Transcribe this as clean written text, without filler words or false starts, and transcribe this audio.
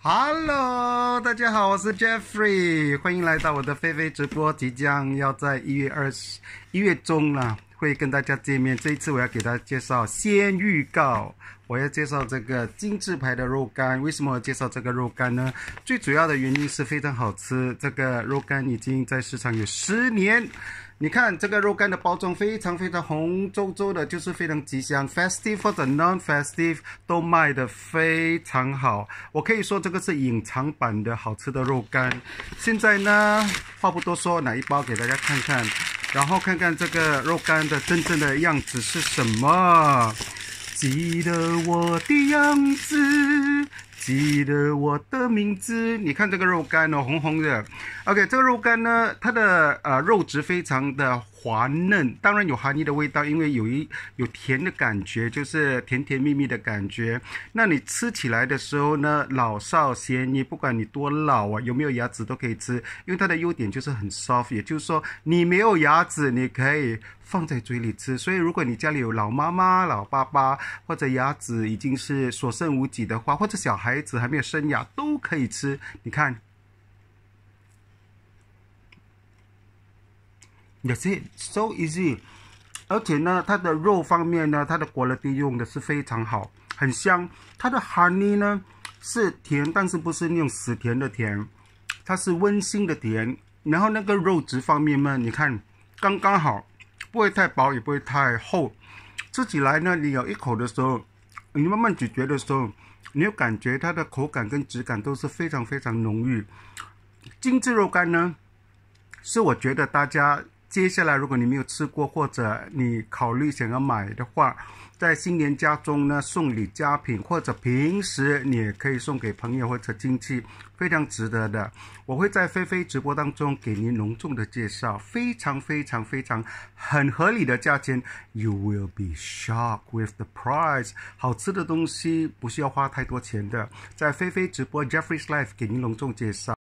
Hello，大家好，我是 Jeffrey， 欢迎来到我的菲菲直播，即将要在1月中了，会跟大家见面。这一次我要给大家介绍先预告，我要介绍这个精致牌的肉干。为什么我介绍这个肉干呢？最主要的原因是非常好吃，这个肉干已经在市场有10年。你看这个肉干的包装非常红皱皱的，就是非常吉祥 ，festive 或者 non-festive 都卖得非常好。我可以说这个是隐藏版的好吃的肉干。现在呢，话不多说，拿一包给大家看看，然后看看这个肉干的真正的样子是什么。记得我的样子，记得我的名字。你看这个肉干哦，红红的。OK， 这个肉干呢，它的肉质非常的滑嫩，当然有含腻的味道，因为有甜的感觉，就是甜甜蜜蜜的感觉。那你吃起来的时候呢，老少咸宜，不管你多老啊，有没有牙齿都可以吃，因为它的优点就是很 soft， 也就是说你没有牙齿，你可以放在嘴里吃。所以如果你家里有老妈妈、老爸爸，或者牙齿已经是所剩无几的话，或者小孩子还没有生牙，都可以吃。你看。That's it, so easy。而且呢，它的肉方面呢，它的quality用的是非常好，很香。它的 honey 呢是甜，但是不是那种死甜的甜，它是温馨的甜。然后那个肉质方面呢，你看刚刚好，不会太薄，也不会太厚。吃起来呢，你咬一口的时候，你慢慢咀嚼的时候，你有感觉它的口感跟质感都是非常浓郁。精致肉干呢，是我觉得大家接下来如果你没有吃过，或者你考虑想要买的话，在新年家中呢送礼佳品，或者平时你也可以送给朋友或者亲戚，非常值得的。我会在菲菲直播当中给您隆重的介绍，非常很合理的价钱。 You will be shocked with the price。 好吃的东西不需要花太多钱的，在菲菲直播 Jeffrey's Life 给您隆重介绍。